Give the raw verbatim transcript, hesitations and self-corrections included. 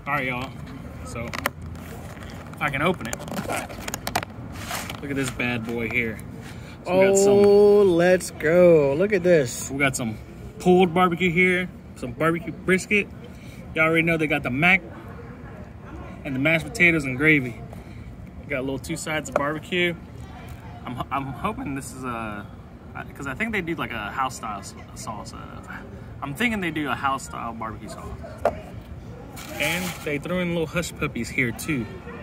All right, y'all. So if I can open it, look at this bad boy here. So we oh, got some, let's go. Look at this. we got some pulled barbecue here, some barbecue brisket. Y'all already know they got the mac and the mashed potatoes and gravy. We got a little two sides of barbecue. I'm, I'm hoping this is a, because I think they do like a house style sauce. Uh, I'm thinking they do a house style barbecue sauce. And they throw in little hush puppies here too.